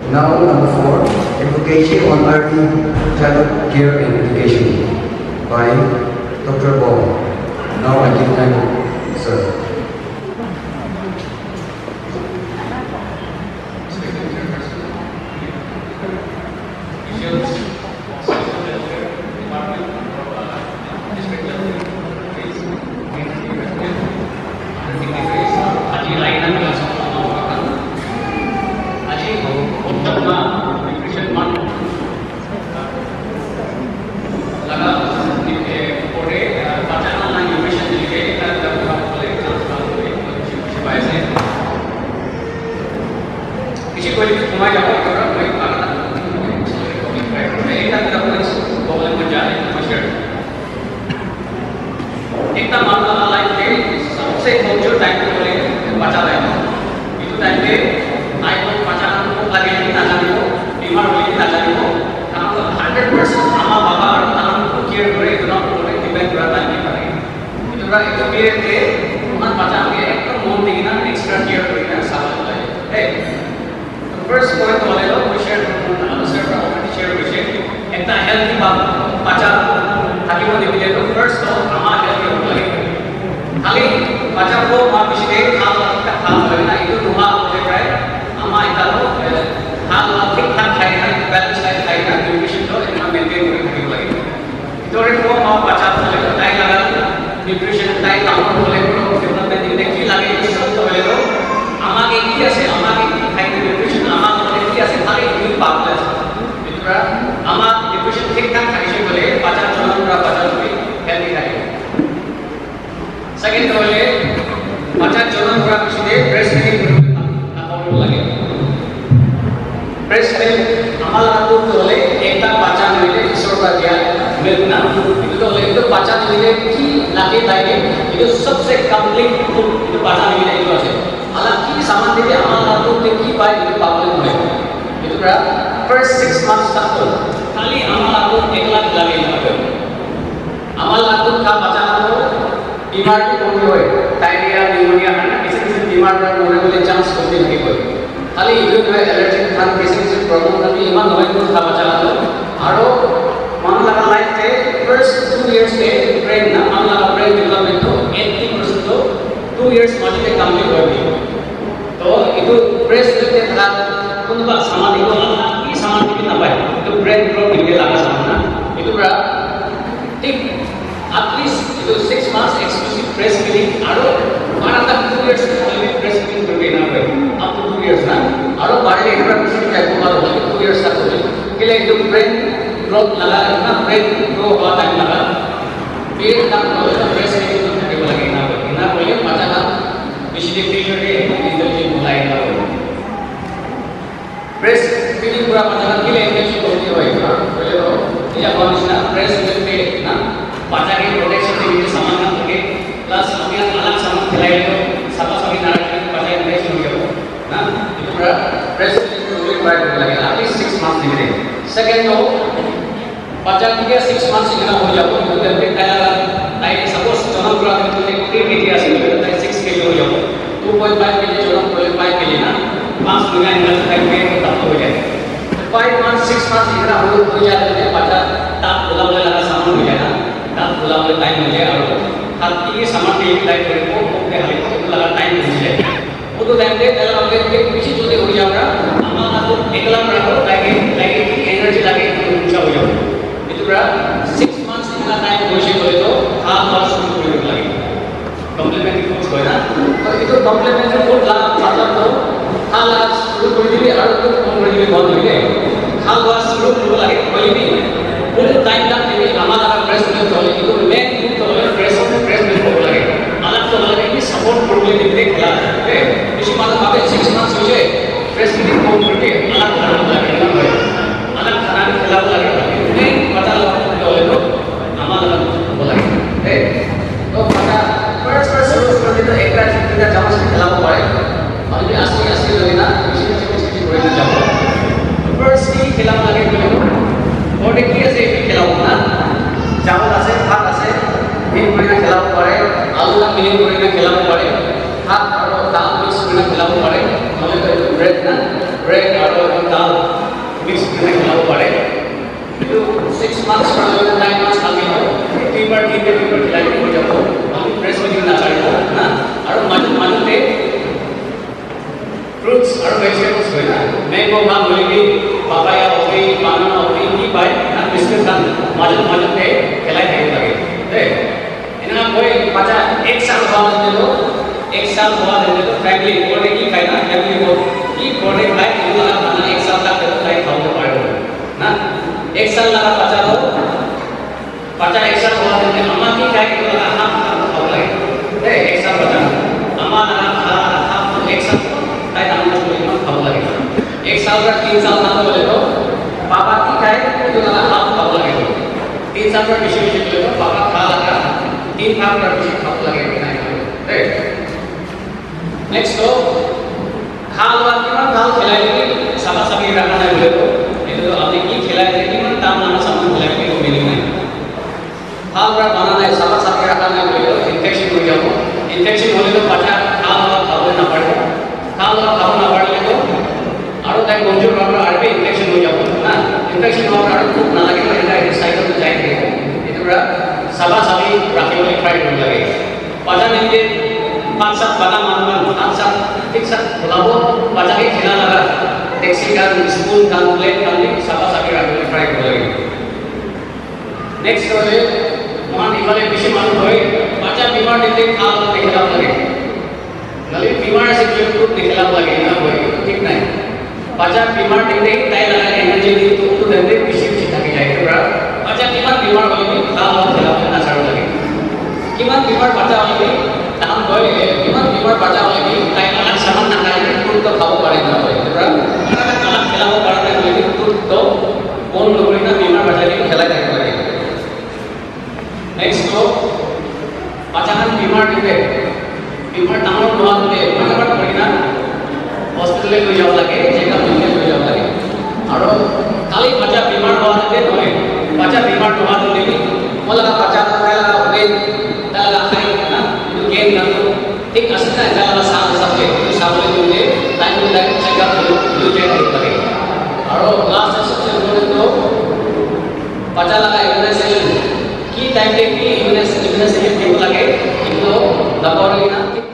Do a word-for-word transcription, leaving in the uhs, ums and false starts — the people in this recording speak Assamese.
Now, number four, Advocacy on Early Childhood Care and Education by Doctor Bo. Now I give time to sir. First, kita lagi dulu. Order kia saya fikir awak nak, jangan rasa mix কৰি খাব পাৰে কিন্তু six months or nine months খালি হ'ব তিনিবাৰ তিনিবাৰ তিনিবাৰ খিলাই হৈ যাব আমি ব্ৰেষ্ট ফিডিং নাচাৰিব না আৰু মাজত মাজতে fruits আৰু vegetables হয় না mango বা মলিবি papaya হবি banana হবি কি পায় না বিস্কুট খান মাজত মাজতে খেলাই থাকিব লাগে দেই এনা কই বাচ্চা এক সাল হওয়া দিলো এক সাল হওয়া দিলো ফ্যামিলি করে কি খায় না ফ্যামিলি को কি করে খায় এগুলো না এক সাল तक তাই খাওয়াতে পারবে না এক সাল লাগা বাচ্চা তো বাচ্চা এক সাল হওয়া দিলে আম্মা কি খায় এগুলো হাফ খাওয়া লাগে দেই এক সাল বাচ্চা আম্মা না খাওয়া হাফ এক সাল তাই আমরা পরিমাণ খাওয়া লাগে এক সাল বা তিন সাল না হলে তো বাবা কি খায় এগুলো হাফ খাওয়া লাগে তিন সাল বা বেশি বেশি হলে তো বাবা খাওয়া লাগা तीन भाग पर विषय खाप लगे राइट नेक्स्ट तो खाल वाला किमान खाल खिलाए कि सभा सभी रखना है बोले तो ये तो आपने की खिलाए थे किमान दाम नाना सामान खिलाए कि वो मिली नहीं खाल वाला बनाना है सभा सभी रखना है बोले तो इन्फेक्शन हो जाओ इन्फेक्शन होने तो बच्चा खाल वाला खाओ ना पड़े खाल वाला खाओ ना पड़े तो आरो टाइम कमजोर वाला आर पे इन्फेक्शन हो जाओ ना इन्फेक्शन वाला आरो खूब ना लगे तो इनका साइकिल तो जाएंगे ये तो बड़ा सभा सभी राखियों ट्राई करने लगे पाजा नहीं पाँच सात बना मान पाँच सात ठीक सात बुलाओ पाजा ही खिला लगा टैक्सी का स्कूल का प्लेन का भी सभा सभी राखियों ट्राई करने लगे नेक्स्ट वाले मान इवाले विषय मालूम हुए पाजा बीमार नहीं खाल दिखला लगे नली बीमार से क्यों तो दिखला लगे ना हुए ठीक नहीं पाजा बीमार नहीं ताई लगा एनर्जी नहीं तो तो धंधे विषय चिंता की जाए तो बच्चा किमान बीमार होले खाल और खेला ना चालू लगे किमान बीमार बच्चा होले दाम होले किमान बीमार बच्चा होले ताई अलग सामान ना खाए खुद तो खाओ पारे ना होले तो अलग अलग खेलाओ पारे ना होले खुद तो कौन लोग ना बीमार बच्चा के खेला करने लगे नेक्स्ट तो बच्चा का बीमार नहीं बीमार तमाम लोग होले mana mana पड़ेगा हॉस्पिटल ले जाओ लगे चेकअप ले जाओ लगे और खाली बच्चा बीमार हुआ नहीं तो बच्चा बीमार हुआ तो नहीं बोला का बच्चा का लगा वेट लगा खाई ना तो गेन कर तो ठीक असर है लगा साल सब के तो साल में तुमने टाइम टू टाइम चेकअप ले जाए लगे और लास्ट सबसे बोले तो बच्चा लगा इम्यूनाइजेशन की टाइम पे की इम्यूनाइजेशन इम्यूनाइजेशन लगे तो दबाव लेना